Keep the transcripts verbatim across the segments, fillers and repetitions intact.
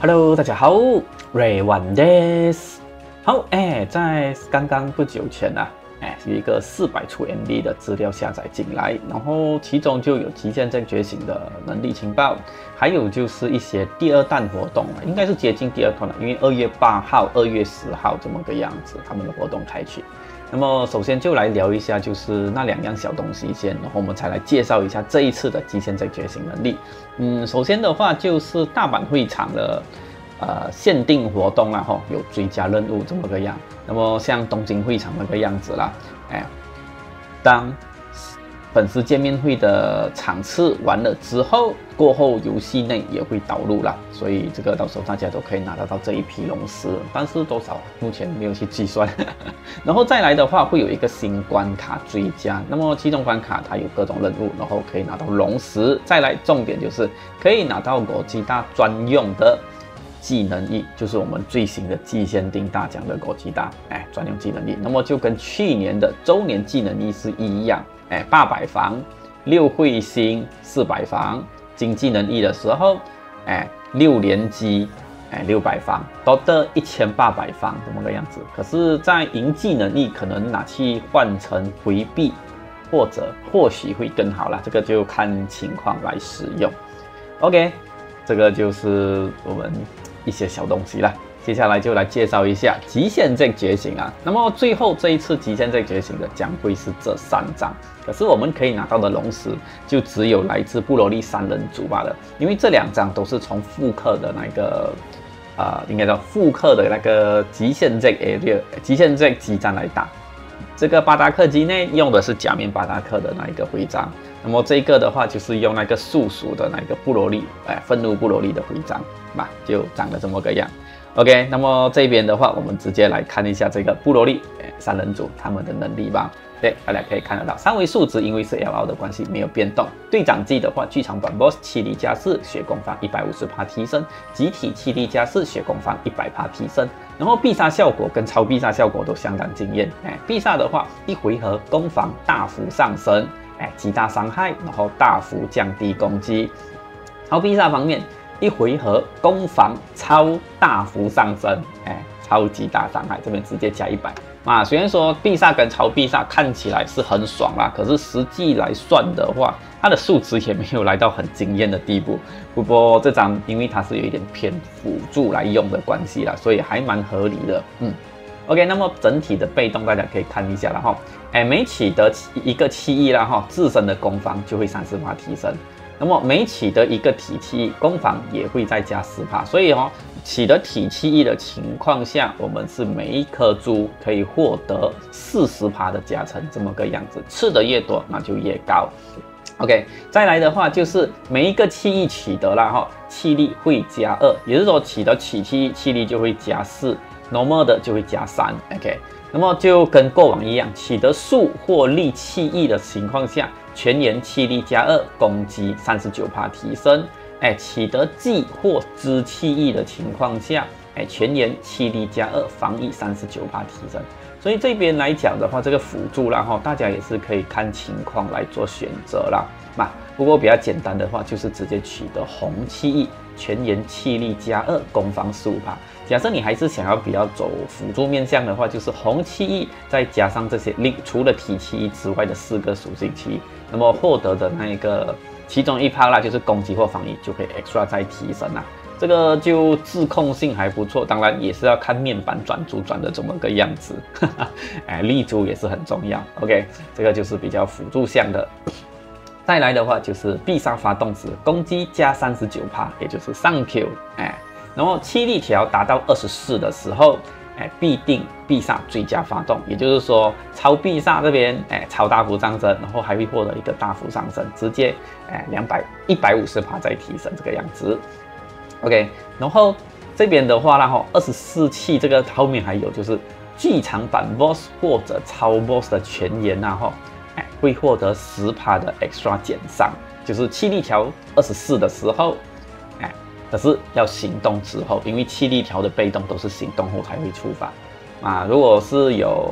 Hello， 大家好，瑞万です。好，哎，在刚刚不久前啊，哎，有一个四百出 M B 的资料下载进来，然后其中就有极限症觉醒的能力情报，还有就是一些第二弹活动啊，应该是接近第二弹了，因为二月八号、二月十号这么个样子，他们的活动开启。那么首先就来聊一下，就是那两样小东西先，然后我们才来介绍一下这一次的极限症觉醒能力。嗯，首先的话就是大阪会场的呃限定活动啦，吼，有追加任务这么个样。那么像东京会场那个样子啦，哎，当粉丝见面会的场次完了之后，过后游戏内也会导入啦，所以这个到时候大家都可以拿得到这一批龙石，但是多少目前没有去计算。然后再来的话，会有一个新关卡追加，那么其中关卡它有各种任务，然后可以拿到龙石。再来重点就是可以拿到国际大专用的技能翼，就是我们最新的季限定大奖的国际大哎专用技能翼。那么就跟去年的周年技能翼是一样。哎，八百防，六彗星，四百防，金技能翼的时候，哎，六连击，哎，六百防，都得一千八百防这么个样子。可是，在银技能翼可能拿去换成回避，或者或许会更好啦，这个就看情况来使用。OK， 这个就是我们一些小东西啦。接下来就来介绍一下极限症觉醒啊。那么最后这一次极限症觉醒的将会是这三张，可是我们可以拿到的龙石就只有来自布罗利三人组罢了，因为这两张都是从复刻的那个呃，应该叫复刻的那个极限症 area 极限症基站来打。这个巴达克机内用的是假面巴达克的那一个徽章，那么这个的话就是用那个素属的那个布罗利，哎，愤怒布罗利的徽章吧，就长得这么个样。OK， 那么这边的话，我们直接来看一下这个布罗利三人组他们的能力吧。对，大家可以看得到，三维数值因为是 L R 的关系没有变动。队长技的话，剧场版 Boss 气力加四，血攻防 百分之五十 提升；集体气力加四，血攻防 百分之百 提升。然后必杀效果跟超必杀效果都相当惊艳。哎，必杀的话，一回合攻防大幅上升，哎，极大伤害，然后大幅降低攻击。超必杀方面，一回合攻防超大幅上升，哎，超级大伤害，这边直接加一百。啊，虽然说必杀跟超必杀看起来是很爽啦，可是实际来算的话，它的数值也没有来到很惊艳的地步。不过这张因为它是有一点偏辅助来用的关系啦，所以还蛮合理的。嗯 ，OK， 那么整体的被动大家可以看一下了哈，哎，每取得一个气翼啦哈，自身的攻防就会 百分之三十 提升。那么每取得一个体气翼，攻防也会再加 百分之十， 所以哦，取得体气翼的情况下，我们是每一颗珠可以获得 百分之四十 的加成，这么个样子，吃的越多那就越高。OK， 再来的话就是每一个气翼取得了哈，气力会加二，也就是说取得取气翼，气力就会加四 ，normal 的就会加三。OK， 那么就跟过往一样，取得数或力气翼的情况下。全员气力加二，攻击 百分之三十九 提升。哎，取得技或支气翼的情况下，哎，全员气力加二，防御 百分之三十九 提升。所以这边来讲的话，这个辅助啦哈，大家也是可以看情况来做选择啦。那不过比较简单的话，就是直接取得红气翼，全员气力加二，攻防 百分之十五。假设你还是想要比较走辅助面向的话，就是红气翼再加上这些另除了体气翼之外的四个属性气翼，那么获得的那一个其中一趴啦，就是攻击或防御就可以 extra 再提升啦。这个就自控性还不错，当然也是要看面板转珠转的怎么个样子，哎，立珠也是很重要。OK， 这个就是比较辅助项的。再来的话就是必杀发动时攻击加 百分之三十九， 也就是上 Q， 哎。然后气力条达到二十四的时候，哎，必定必杀最佳发动，也就是说超必杀这边，哎，超大幅上升，然后还会获得一个大幅上升，直接，哎，两百一百五十趴再提升这个样子。OK， 然后这边的话，然后二十四气这个后面还有就是剧场版 boss 或者超 boss 的全员然后，哎，会获得 百分之十 的 extra 减伤，就是气力条二十四的时候。可是要行动之后，因为气力条的被动都是行动后才会触发啊。如果是有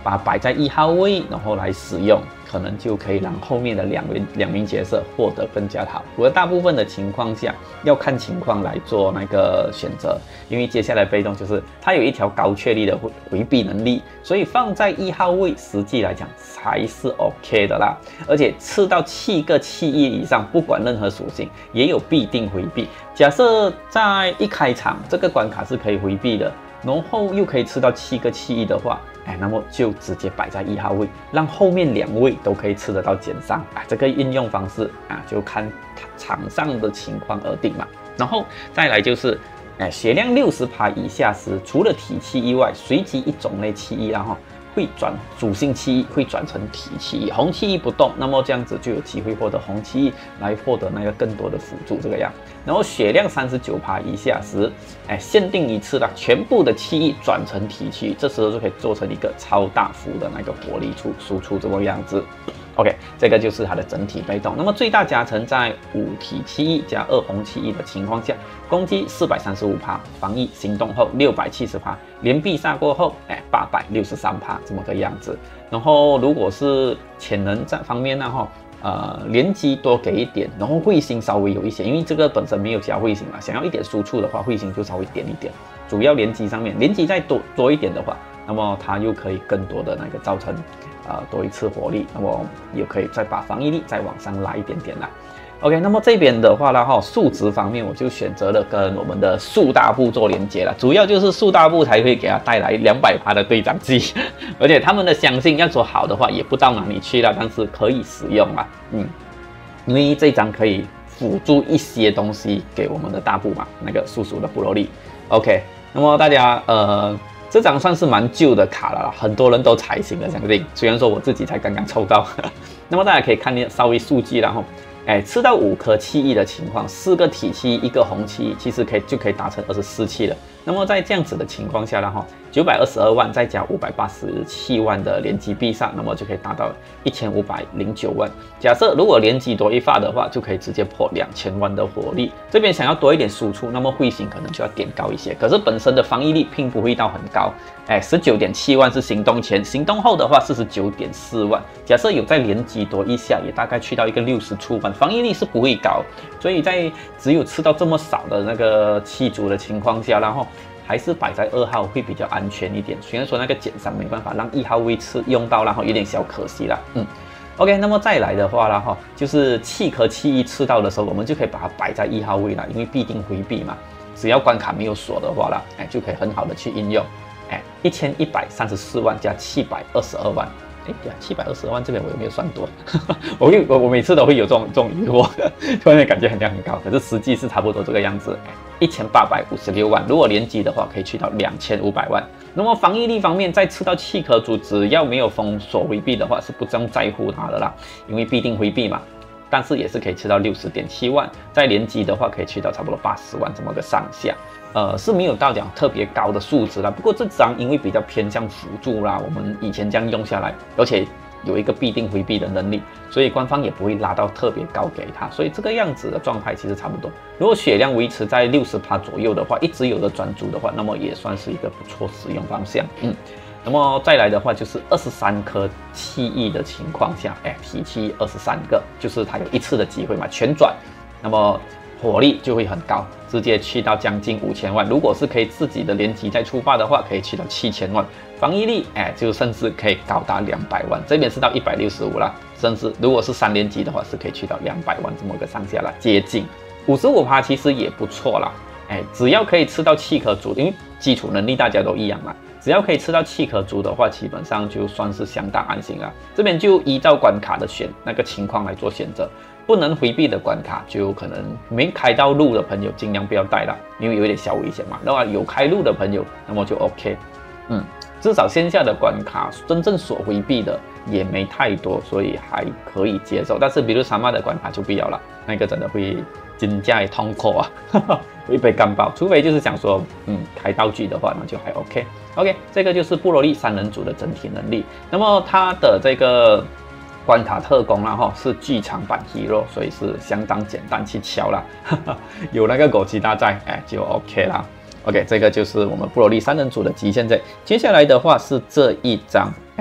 把它摆在一号位，然后来使用，可能就可以让后面的两名两名角色获得更加好。不过大部分的情况下要看情况来做那个选择，因为接下来被动就是它有一条高确率的回回避能力，所以放在一号位实际来讲才是 OK 的啦。而且吃到七个气翼以上，不管任何属性也有必定回避。假设在一开场这个关卡是可以回避的，然后又可以吃到七个气翼的话，哎，那么就直接摆在一号位，让后面两位都可以吃得到减伤啊。这个应用方式啊，就看场上的情况而定嘛。然后再来就是，哎，血量 百分之六十 以下时，除了体气以外，随机一种类气翼，然后会转属性气翼会转成体气翼，红气翼不动，那么这样子就有机会获得红气翼来获得那个更多的辅助这个样。然后血量 百分之三十九 以下时，哎，限定一次啦，全部的气翼转成体气翼，这时候就可以做成一个超大幅的那个火力出输出这个样子。OK， 这个就是它的整体被动。那么最大加成在五体气翼加二红气翼的情况下，攻击 百分之四百三十五， 防御行动后 百分之六百七十， 连必杀过后，哎， 百分之八十三 这么个样子。然后如果是潜能这方面呢，哈。呃，连击多给一点，然后彗星稍微有一些，因为这个本身没有加彗星嘛，想要一点输出的话，彗星就稍微点一点。主要连击上面，连击再多多一点的话，那么它又可以更多的那个造成，呃，多一次火力，那么也可以再把防御力再往上拉一点点啦。OK， 那么这边的话呢，哈，数值方面我就选择了跟我们的树大部做连接了，主要就是树大部才会给它带来 两百趴 的对讲机，而且他们的相信要说好的话也不到哪里去了，但是可以使用啊，嗯，因为这张可以辅助一些东西给我们的大部嘛，那个叔叔的布罗利。OK， 那么大家呃。这张算是蛮旧的卡了啦，很多人都踩行了，相信。虽然说我自己才刚刚抽到，那么大家可以看见稍微数据，然后，哎，吃到五颗气翼的情况，四个体气翼，一个红气翼，其实可以就可以达成二十四气了。那么在这样子的情况下呢，哈，九百二十二万再加五百八十七万的连击必杀，那么就可以达到一千五百零九万。假设如果连击多一发的话，就可以直接破两千万的火力。这边想要多一点输出，那么彗星可能就要点高一些。可是本身的防御力并不会到很高，哎， 十九点七万是行动前，行动后的话 四十九点四万。假设有在连击多一下，也大概去到一个六十出万，防御力是不会高。所以在只有吃到这么少的那个气族的情况下，然后还是摆在二号会比较安全一点。虽然说那个减伤没办法让一号位吃用到，然后有点小可惜啦。嗯 ，OK， 那么再来的话啦哈，就是气壳气翼吃到的时候，我们就可以把它摆在一号位啦，因为必定回避嘛。只要关卡没有锁的话啦，哎，就可以很好的去应用。哎，一千一百三十四万加七百二十二万。哎呀，七百二十万这边我有没有算多？我会我我每次都会有这种这种疑惑，突然感觉很像很高，可是实际是差不多这个样子。一千八百五十六万，如果连击的话，可以去到两千五百万。那么防御力方面，在吃到气壳组，只要没有封锁回避的话，是不用在乎它的啦，因为必定回避嘛。但是也是可以吃到六十点七万，在连击的话，可以去到差不多八十万这么个上下。呃，是没有到讲特别高的数值啦。不过这张因为比较偏向辅助啦，我们以前这样用下来，而且有一个必定回避的能力，所以官方也不会拉到特别高给它。所以这个样子的状态其实差不多。如果血量维持在 百分之六十 左右的话，一直有的专注的话，那么也算是一个不错使用方向。嗯。那么再来的话，就是二十三颗气翼的情况下，哎，体气二十三个，就是它有一次的机会嘛，全转，那么火力就会很高，直接去到将近五千万。如果是可以自己的连击再出发的话，可以去到七千万，防御力，哎，就甚至可以高达两百万。这边是到一百六十五啦，甚至如果是三连击的话，是可以去到两百万这么个上下啦，接近五十五趴，其实也不错啦。哎，只要可以吃到气壳族，因为基础能力大家都一样嘛。只要可以吃到气壳族的话，基本上就算是相当安心了。这边就依照关卡的选那个情况来做选择，不能回避的关卡就可能没开到路的朋友尽量不要带了，因为有点小危险嘛。那么有开路的朋友，那么就 OK。嗯，至少线下的关卡真正所回避的也没太多，所以还可以接受。但是比如沙漠的关卡就不要了，那个真的会真正痛苦啊，会被干爆。除非就是想说，嗯，开道具的话，那就还 OK。OK， 这个就是布罗利三人组的整体能力。那么它的这个关卡特工啦，哈，是剧场版 Hero， 所以是相当简单去敲啦，有那个枸杞大在，哎，就 OK 啦。OK， 这个就是我们布罗利三人组的极限在。接下来的话是这一张，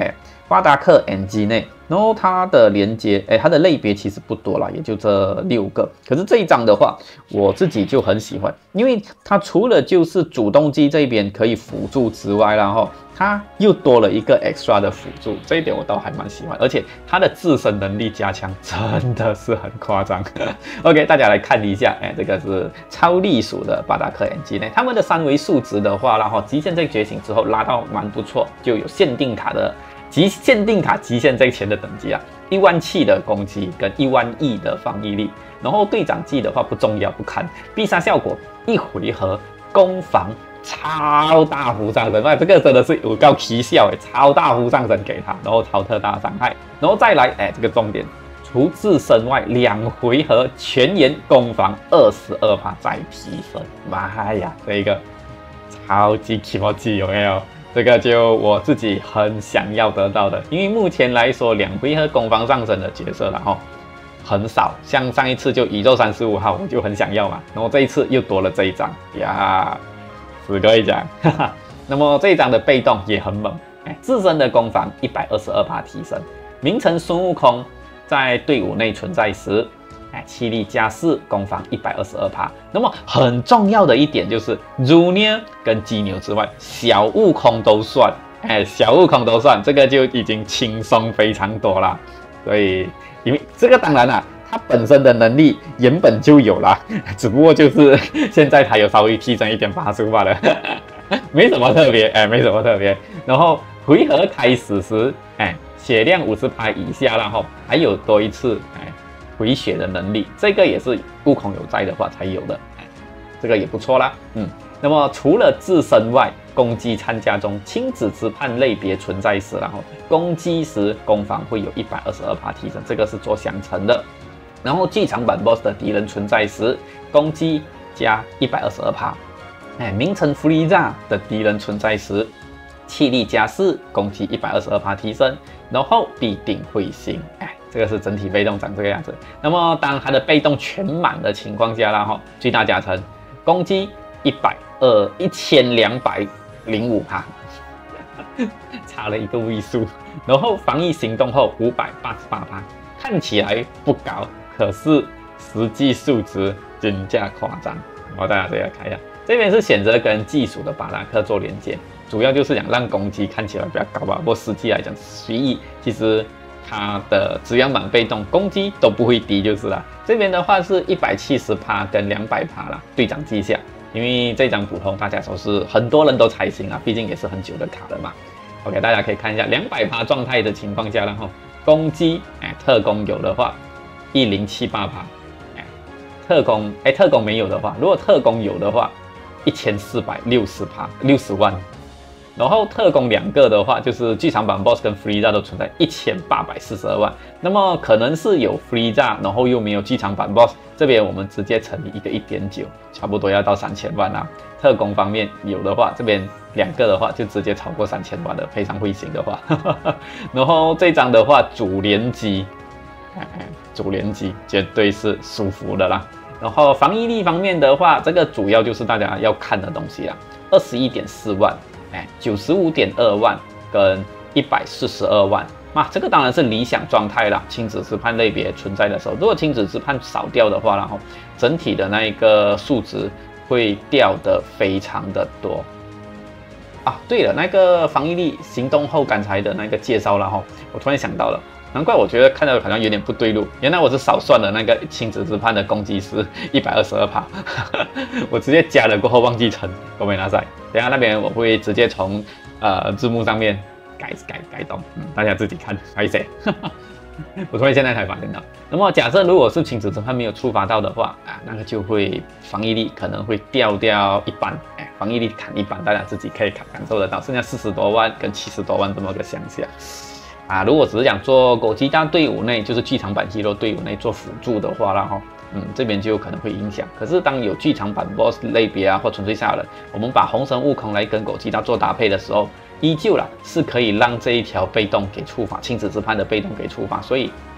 哎，巴达克 N G 内，然后它的连接，哎，它的类别其实不多啦，也就这六个。可是这一张的话，我自己就很喜欢，因为它除了就是主动机这边可以辅助之外，然后它又多了一个 extra 的辅助，这一点我倒还蛮喜欢，而且它的自身能力加强真的是很夸张。OK， 大家来看一下，哎，这个是超隶属的巴达克 N G 内，他们的三维数值的话，然后极限在觉醒之后拉到蛮不错，就有限定卡的。极限定卡极限在前的等级啊，一万七的攻击跟一万亿的防御力，然后队长技的话不重要不看，必杀效果一回合攻防超大幅上升，那这个真的是有够奇效诶，超大幅上升给他，然后超特大伤害，然后再来哎这个重点，除自身外两回合全员攻防二十二%再提升，妈呀，这一个超级奇妙技有没有？这个就我自己很想要得到的，因为目前来说两回合攻防上升的角色，然后很少，像上一次就宇宙三十五号我就很想要嘛，然后这一次又多了这一张呀，死个一张，哈哈。那么这一张的被动也很猛，哎，自身的攻防 一百二十二% 提升，名城孙悟空在队伍内存在时。哎，气力加四，攻防 一百二十二%。那么很重要的一点就是，如呢跟鸡牛之外，小悟空都算。哎，小悟空都算，这个就已经轻松非常多啦。所以，因为这个当然啦、啊，他本身的能力原本就有啦，只不过就是现在他有稍微提升一点发数罢了，没什么特别，哎，没什么特别。然后回合开始时，哎，血量 百分之五十 以下，然后还有多一次，哎。回血的能力，这个也是悟空有在的话才有的，这个也不错啦。嗯，那么除了自身外，攻击参加中亲子之判类别存在时，然后攻击时攻防会有 一百二十二%提升，这个是做相乘的。然后剧场版 boss 的敌人存在时，攻击加 一百二十二%。哎，名城弗利萨的敌人存在时，气力加四，攻击 一百二十二%提升，然后必定会醒。哎。这个是整体被动长这个样子。那么当它的被动全满的情况下，然后最大加成，攻击一百二一千两百零五%，差了一个位数。然后防御行动后五百八十八%，看起来不高，可是实际数值真价夸张。我大家再来看一下，这边是选择跟技术的巴达克做连接，主要就是想让攻击看起来比较高吧。不过实际来讲，随意其实。它的质量版被动攻击都不会低，就是了。这边的话是 一百七十%跟 两百% 啦，队长绩效。因为这张普通大家都是很多人都采行啊，毕竟也是很久的卡了嘛。OK， 大家可以看一下 两百%状态的情况下，然后攻击，哎，特工有的话一零七八%，哎，特工，哎，特工没有的话，如果特工有的话一千四百六十%，六十万。然后特工两个的话，就是剧场版 boss 跟 Frieza 都存在一千八百四十二万。那么可能是有 Frieza， 然后又没有剧场版 boss， 这边我们直接乘以一个 一点九， 差不多要到三千万啦。特工方面有的话，这边两个的话就直接超过三千万的，非常会行的话。然后这张的话，主联机，主联机绝对是舒服的啦。然后防御力方面的话，这个主要就是大家要看的东西啦， 二十一点四万。哎， 九十五点二万跟一百四十二万，那、啊、这个当然是理想状态啦。亲子之判类别存在的时候，如果亲子之判少掉的话，然后整体的那一个数值会掉的非常的多。啊，对了，那个防御力行动后刚才的那个介绍，然后我突然想到了，难怪我觉得看到好像有点不对路，原来我是少算了那个亲子之判的攻击是 一百二十二%，我直接加了过后忘记乘，ごめんなさい。等一下那边我会直接从呃字幕上面改改改动，嗯，大家自己看，不好意思。我突然现在才发现到。那么假设如果是亲子之判没有触发到的话啊，那个就会防御力可能会掉掉一半，哎，防御力砍一半，大家自己可以感感受得到，剩下四十多万跟七十多万这么个想下。啊，如果只是想做狗吉大队伍内，就是剧场版 Hero 队伍内做辅助的话，然后，嗯，这边就有可能会影响。可是当有剧场版 Boss 类别啊，或纯粹下人，我们把红神悟空来跟狗吉大做搭配的时候，依旧啦是可以让这一条被动给触发，亲子之判的被动给触发。所以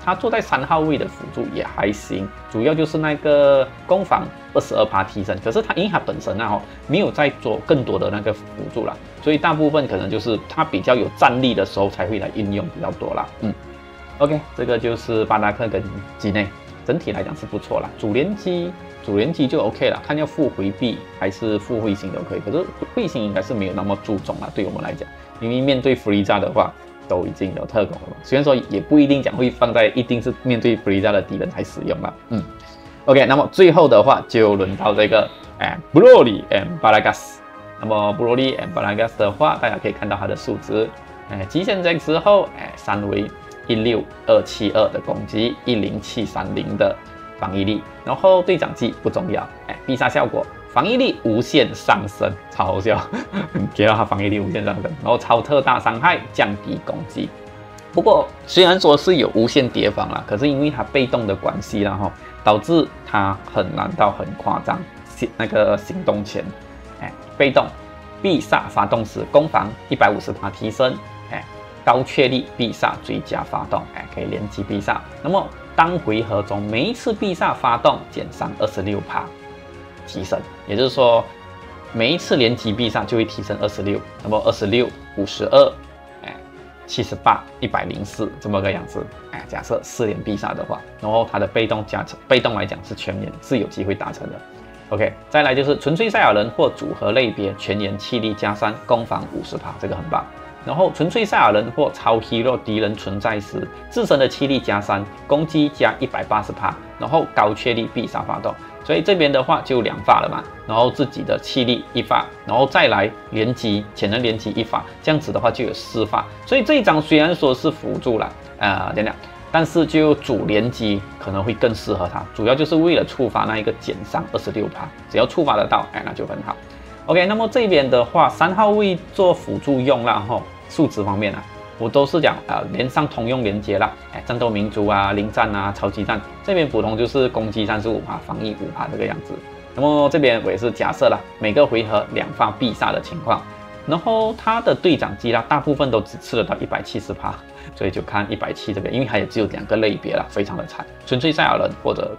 他坐在三号位的辅助也还行，主要就是那个攻防二十二%提升。可是他因为他本身啊、哦、没有在做更多的那个辅助啦，所以大部分可能就是他比较有战力的时候才会来运用比较多啦。嗯 ，OK， 这个就是巴达克跟基内，整体来讲是不错啦。主联机主联机就 OK 了，看要附回避还是附彗星都可以。可是彗星应该是没有那么注重啦，对我们来讲，因为面对弗利扎的话。都已经有特工了嘛，虽然说也不一定讲会放在一定是面对弗利扎的敌人才使用啦。嗯 ，OK， 那么最后的话就轮到这个哎 Broly and Baragas。那么 Broly and Baragas 的话，大家可以看到它的数值，哎，极限值之后，哎，三为一六二七二的攻击，一零七三零的防御力，然后对讲机不重要，哎，必杀效果。防御力无限上升，超好笑，给到他防御力无限上升，然后超特大伤害，降低攻击。不过虽然说是有无限叠防啦，可是因为它被动的关系啦哈，导致它很难到很夸张。那个行动前，哎，被动必杀发动时攻防 一百五十%提升，哎，高确率必杀追加发动，哎，可以连击必杀。那么当回合中每一次必杀发动减伤 二十六%。提升，也就是说，每一次连击必杀就会提升二十六，那么二十六、五十二，哎，七十八、一百零四这么个样子，哎，假设四连必杀的话，然后它的被动加成，被动来讲是全连是有机会达成的。OK， 再来就是纯粹赛亚人或组合类别全员气力加三，攻防 五十%，这个很棒。然后纯粹赛亚人或超 hero 敌人存在时，自身的气力加三，攻击加 一百八十%，然后高确率必杀发动。所以这边的话就两发了嘛，然后自己的气力一发，然后再来连击潜能连击一发，这样子的话就有四发。所以这一张虽然说是辅助啦，啊、呃，怎样？但是就主连击可能会更适合他，主要就是为了触发那一个减伤 二十六%，只要触发得到，哎，那就很好。OK， 那么这边的话，三号位做辅助用啦，吼，数值方面啊。我都是讲啊、呃，连上通用连接啦，哎，战斗民族啊、零战啊、超级战这边普通就是攻击 三十五%、防御 五%这个样子。那么这边我也是假设啦，每个回合两发必杀的情况，然后它的对讲机啦，大部分都只吃得到 一百七十%，所以就看一百七十这边，因为它也只有两个类别啦，非常的惨，纯粹赛亚人或者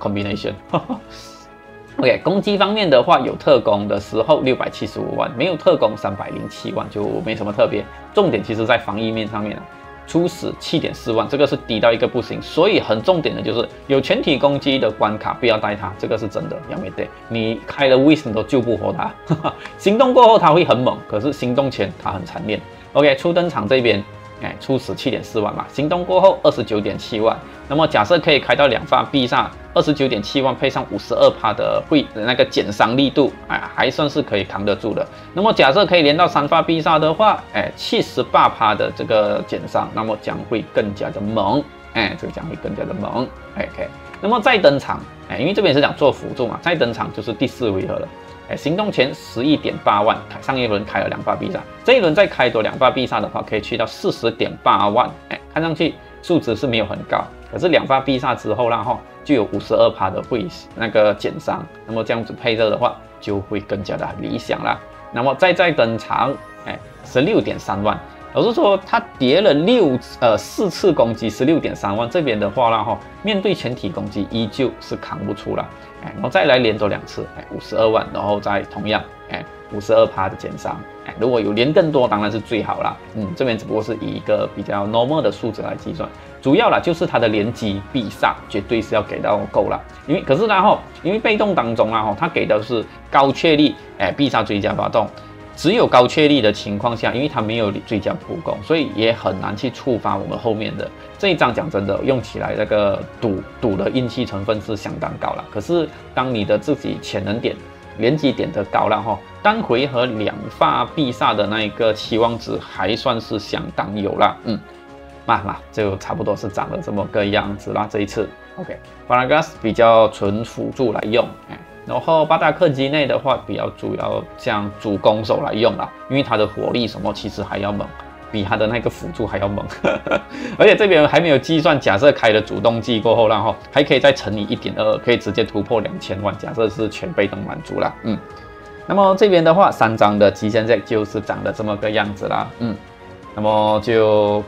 combination。OK， 攻击方面的话，有特攻的时候六百七十五万，没有特攻三百零七万，就没什么特别。重点其实在防御面上面啊，初始 七点四万，这个是低到一个不行，所以很重点的就是有全体攻击的关卡不要带它，这个是真的，要没得，你开了 Whis 都救不活它。行动过后它会很猛，可是行动前它很残念。OK， 初登场这边。哎，初始 七点四万嘛，行动过后 二十九点七万，那么假设可以开到两发必杀 二十九点七万，配上 五十二%的会那个减伤力度，哎，还算是可以扛得住的。那么假设可以连到三发必杀的话，哎 ,七十八%的这个减伤，那么将会更加的猛，哎，这个将会更加的猛。OK， 那么再登场，哎，因为这边是讲做辅助嘛，再登场就是第四回合了。哎，行动前 十一点八万，上一轮开了两发必杀，这一轮再开多两发必杀的话，可以去到 四十点八万。哎，看上去数值是没有很高，可是两发必杀之后，然后就有 五十二%的会那个减伤，那么这样子配热的话，就会更加的理想啦。那么再再登场，哎 ,十六点三万。老实说，他叠了六呃四次攻击 十六点三万，这边的话啦哈，面对全体攻击依旧是扛不出了，哎，然后再来连多两次，哎，五十二万，然后再同样，哎， 五十二%的减伤，哎，如果有连更多当然是最好啦，嗯，这边只不过是以一个比较 normal 的数值来计算，主要啦就是它的连击必杀绝对是要给到够啦，因为可是然后因为被动当中啦哈，它给的是高确率，哎，必杀追加发动。只有高确率的情况下，因为它没有追加普攻，所以也很难去触发我们后面的这一张。讲真的，用起来那个赌赌的运气成分是相当高了。可是当你的自己潜能点、连击点的高了哈，单回合两发必杀的那一个期望值还算是相当有啦。嗯，那那就差不多是长了这么个样子啦。这一次 ，OK， Baragas 比较纯辅助来用，哎。然后巴达克基内的话，比较主要像主攻手来用啦，因为它的火力什么其实还要猛，比它的那个辅助还要猛。而且这边还没有计算，假设开了主动技过后，然后还可以再乘以 一点二， 可以直接突破两千万。假设是全被动满足啦，嗯。那么这边的话，三张的极限 Z 就是长得这么个样子啦，嗯。那么就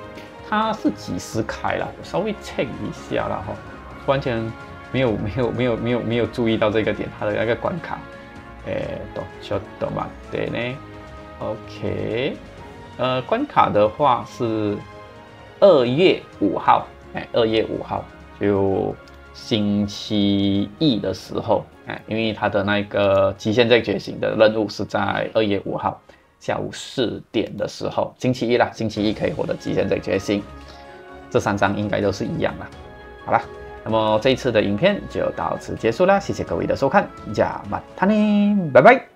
它是几时开了？我稍微 check 一下啦哈，完全没有没有没有没有没有注意到这个点，它的那个关卡。诶，都ちょっと待ってね。OK， 呃，关卡的话是二月五号，哎，二月五号就星期一的时候，哎，因为它的那个极限再觉醒的任务是在二月五号下午四点的时候，星期一啦，星期一可以获得极限再觉醒。这三张应该都是一样啦。好啦，那么这一次的影片就到此结束啦，谢谢各位的收看，加马他呢，拜拜。